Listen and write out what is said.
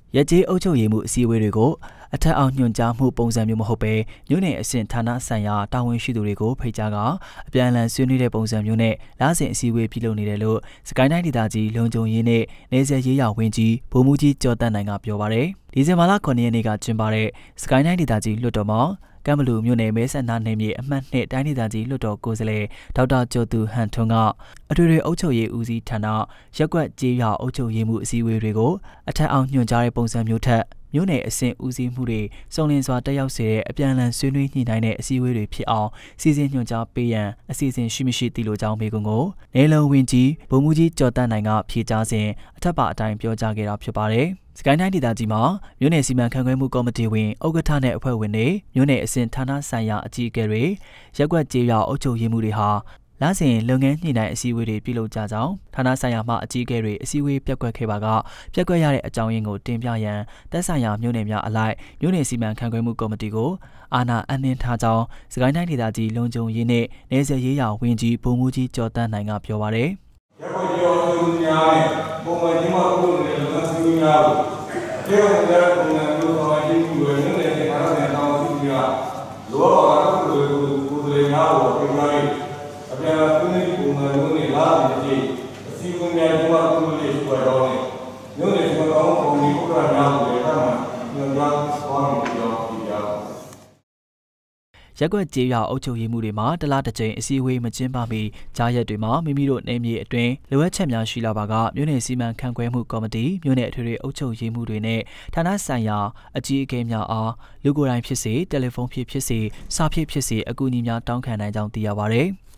ရကြေးအုပ်ချုပ်ရေးမှုအစည်းအဝေးတွေကိုအထက်အောင်ညွှန်ကြားမှုပုံစံမျိုးမဟုတ်ပဲမြို့နယ်အဆင့်ဌာနဆိုင်ရာတာဝန်ရှိသူတွေကိုဖိတ်ကြားကအပြန်အလှန်ဆွေးနွေးတဲ့ပုံစံမျိုးနဲ့လစဉ်အစည်းအဝေးပြုလုပ်နေတယ်လို့စကိုင်းတိုင်းဒေသကြီးလုံခြုံရေးနဲ့နယ်စပ်ရေးရာဝန်ကြီးဗိုလ်မှူးကြီးကျော်တန်းနိုင်ကပြောပါတယ်ဒီဇင်ဘာလ9ရက်နေ့ကကျင်းပတဲ့စကိုင်းတိုင်းဒေသကြီးလွှတ်တော်မှာကမ်ဘလူမြို့နယ်မဲဆန္ဒနယ်မြေအမှတ်2တိုင်းဒေသကြီးလွှတ်တော်ကိုယ်စားလှယ်ဒေါက်တာကျော်သူဟန်ထွန်းကအထွေထွေအုပ်ချုပ်ရေးဦးစီးဌာနရက်ကွက်ကြေးရွာအုပ်ချုပ်ရေးမှုအစည်းအဝေးတွေကိုအထက်အောင်ညွှန်ကြားတဲ့ပုံစံမျိုးထက်မြို့နယ်အဆင့်ဦးစီးမှုတွေစုံလင်စွာတက်ရောက်စေတဲ့အပြန်အလှန်ဆွေးနွေးညှိနှိုင်းတဲ့အစည်းအဝေးတွေဖြစ်အောင်စီစဉ်ညွှန်ကြားပေးရန်အစီအစဉ်ရှိမရှိသိလိုကြောင်းမေးခွန်းကိုနယ်လုံဝင်ကြီးဗိုလ်မှူးကြီးကျော်တန်းနိုင်ကဖြေကြားစဉ်အထက်ပါအတိုင်းပြောကြားခဲ့တာဖြစ်ပါတယ်စကိုင်းတိုင်းဒေသကြီးမှာမြို့နယ်စီမံခန့်ခွဲမှုကော်မတီဝင်ဥက္ကဋ္ဌနဲ့အဖွဲ့ဝင်တွေမြို့နယ်အဆင့်ဌာနဆိုင်ရာအကြီးအကဲတွေရက်ကွက်ကြေးရွာအုပ်ချုပ်ရေးမှုတွေဟာလစဉ်လုပ်ငန်းညှိနှိုင်းအစည်းအဝေးတွေပြုလုပ်ကြကြောင်းဌာနဆိုင်ရာမှအကြီးအကဲတွေအစည်းအဝေးပြက်ကွက်ခဲ့ပါကပြက်ကွက်ရတဲ့အကြောင်းရင်းကိုတင်ပြရန်သက်ဆိုင်ရာမြို့နယ်များအလိုက်မြို့နယ်စီမံခန့်ခွဲမှုကော်မတီကိုအာဏာအနှင်းထားကြောင်းစကိုင်းတိုင်းဒေသကြီးလုံခြုံရေးနဲ့နယ်စပ်ရေးရာဝန်ကြီးဗိုလ်မှူးကြီးကျော်တန်းနိုင်ကပြောပါတယ်ရက်ကွက်ကြေးရွာအုပ်ချုပ်ရေးများနဲ့ပုံမှန်ကျင်းပဖို့တဲ့လုပ်ငန်းစီမံများကိုကျေးဝန်တဲ့ပုံစံမျိုးဆောင်ရွက်မှုတွေမြို့နယ်ဌာနဆိုင်ရာတာဝန်ရှိသူများလောကကိုယ်စားလှယ်များကိုပြောကြားရေးအပြန်အလှန်ဆွေးနွေးပုံစံမျိုးနဲ့လာပြီးအစည်းအဝေးများကျင်းပဖို့လို့ဆိုတော့မြို့နယ်စီမံကောင်းပုံစံဥက္ကဋ္ဌများကိုလည်းထပ်မံညွှန်ကြားသွားမည်ပြောပြကြပါရက်ကွက်ကြေးရွာအုပ်ချုပ်ရေးမှုတွေမှာတလားတစ်ကြိမ်အစည်းအဝေးမကျင်းပမီကြားရက်တွေမှာမိမိတို့နယ်မြေအတွင်းလိုအပ်ချက်များရှိလာပါကမြို့နယ်စီမံခန့်ခွဲမှုကော်မတီမြို့နယ်အထွေထွေအုပ်ချုပ်ရေးမှုတွေနဲ့ဌာနဆိုင်ရာအကြီးအကဲများအားလူကိုယ်တိုင်ဖြစ်စေတယ်လီဖုန်းဖြစ်စေစာဖြစ်စေအကူအညီများတောင်းခံနိုင်ကြောင်းသိရပါဗျ